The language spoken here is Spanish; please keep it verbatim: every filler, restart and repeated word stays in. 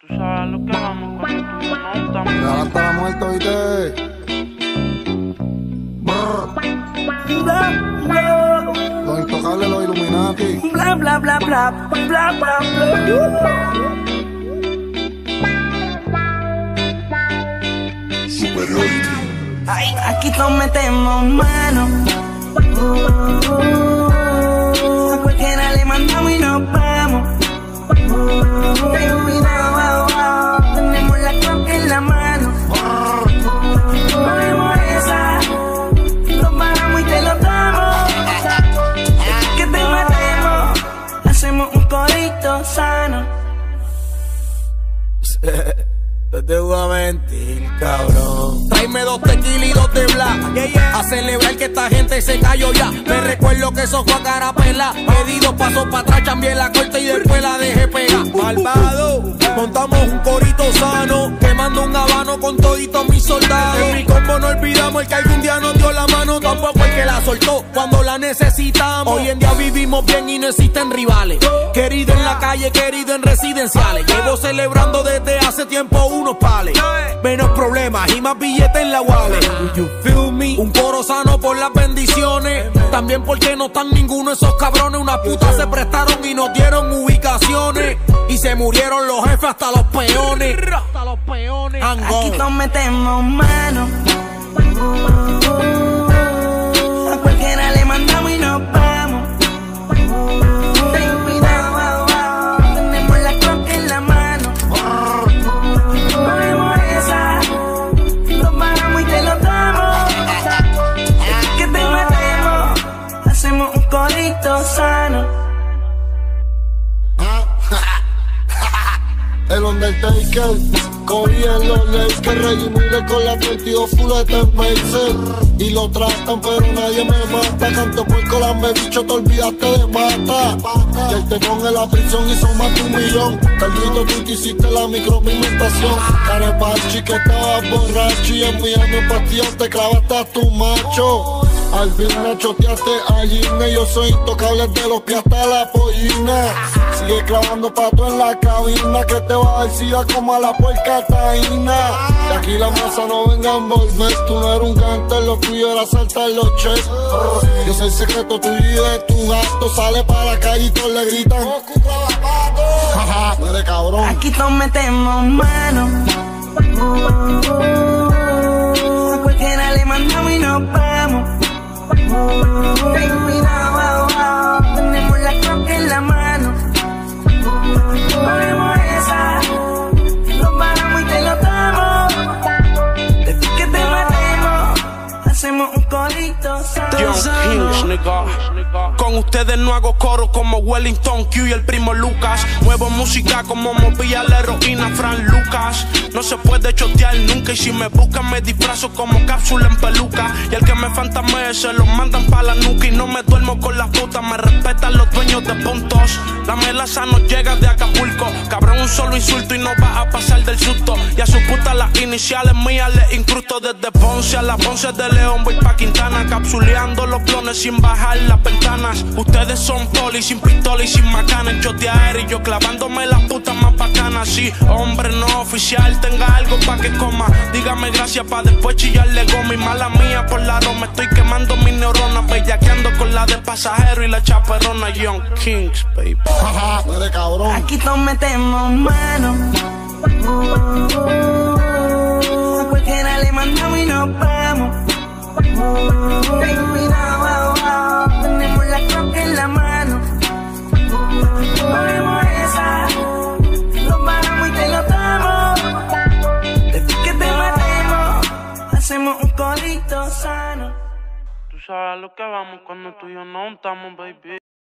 Tú sabes lo que vamos cuando tú y yo no estamos. Ya hasta la muerte, ¿viste? Los intocables, los Illuminati. Bla bla bla bla bla bla bla. Superiority. Ay, aquí todos metemos mano. Uh, uh, uh, a cualquiera le mandamos y nos vamos. Uh, ten cuidado, oh, oh, tenemos la coca en la mano. Ponemos esa, nos paramos y te lo damos. Que te matemos, hacemos un corito sano. No te voy a mentir, cabrón. Tráeme dos tequilas y dos de black, yeah, yeah. A celebrar que esta gente se cayó ya. Me recuerdo que eso fue a cara pela. Pedido paso para atrás, cambié la corte y después la dejé pegar. Malvado, montamos un corito sano, quemando un habano con toditos mis soldados. En mi combo no olvidamos el que algún día nos dio la mano, tampoco el que la soltó cuando la necesitamos. Hoy en día vivimos bien y no existen rivales. Querido en la calle, querido en residenciales. Llevo celebrando desde hace tiempo unos pales. Menos problemas y más billetes en la wallet. You feel me? Un coro sano por las bendiciones. También porque no están ninguno de esos cabrones. Una puta se prestaron y nos dieron ubicaciones. Y se murieron los jefes hasta los peones. Hasta los peones. Aquí todos metemos mano. Uh, uh, a cualquiera le mandamos y nos vamos. Uh, ten cuidado, oh, oh, tenemos la coca en la mano. Ponemos esa, nos paramos y te lo damos. Que te matemos, hacemos un corito sano. El Undertaker, corría en los Lakers, Reggie Miller con la veintidós fuleta en Macer. Y lo tratan pero nadie me mata, canto por colambe, bicho te olvidaste de mata. Y él te ponga en la prisión y son más de un millón. Carlito, tú te hiciste la micropigmentación. Carepachi que estabas borracho y en Miami en pastillas te clavaste a tu macho. Al fin me choteaste a Gine, yo soy intocable de los pies hasta la pollina. Sigue clavando pato en la cabina que te va a dar sida como a la puerca taína. De aquí la masa no venga a envolver, tú no eres un gánster, lo tuyo era saltar los checks. Yo sé el secreto tuyo y de tu gato, sale para la calle y todos le gritan jaja, no eres cabrón. Aquí todos metemos mano. Uh, uh, a cualquiera le mandamos y nos vamos. Uh, ten cuidado, oh, oh, tenemos la coca en la mano. Uh, ponemos esa, nos paramos y te lo damos. Después que te matemos, hacemos un corito sano. Young Kings, nigga. Con ustedes no hago coro como Wellington Q y el primo Lucas. Muevo música como movía la heroína Fran Lucas. No se puede chotear nunca y si me buscan me disfrazo como cápsula en peluca. Y el que me fantamee se lo mandan pa' la nuca. Y no me duermo con las putas, me respetan los dueños de puntos. La melaza no llega de Acapulco. Cabrón, un solo insulto y no va a pasar del susto. Y a su puta las iniciales mías le incrusto. Desde Ponce a la Ponce de León voy pa' Quintana, capsuleando los clones sin bajar las ventanas. Ustedes son poli sin pistola y sin macanas. Chotear y yo clavándome las putas más bacanas. Sí, hombre no oficial, tenga algo pa' que coma. Dígame gracias pa' después chillarle goma. Y mala mía por la roma, estoy quemando mis neuronas. Bellaqueando con la del pasajero y la chaperona. Young Kings, baby. Jaja, no eres cabrón. Aquí todos metemos mano. Uh, uh, a cualquiera le mandamos y nos vamos. Uh, ten cuidado, oh, oh, tenemos la coca en la mano. Uh, ponemos esa, nos paramos y te lo damos. Después que te matemos, hacemos un corito sano. Tú sabes lo que vamos cuando tú y yo no estamos, baby.